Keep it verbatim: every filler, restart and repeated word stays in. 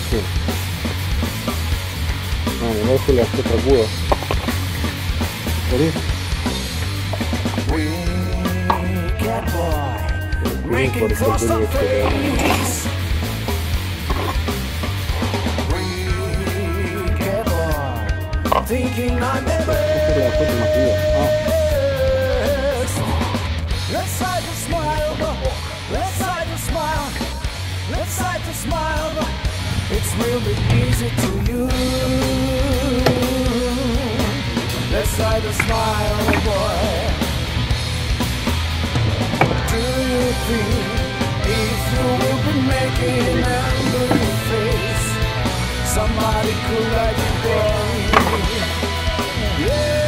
sí. Bueno, no se le hace otra cuba. ¿Querés? Making for some face. Breakin boy, thinking I'm the best. Let's hide the smile, let's hide the smile, let's hide the smile. It's really easy to use. Let's hide the smile, boy. Do you think if you will be making an angry face, somebody could like it for me? Yeah.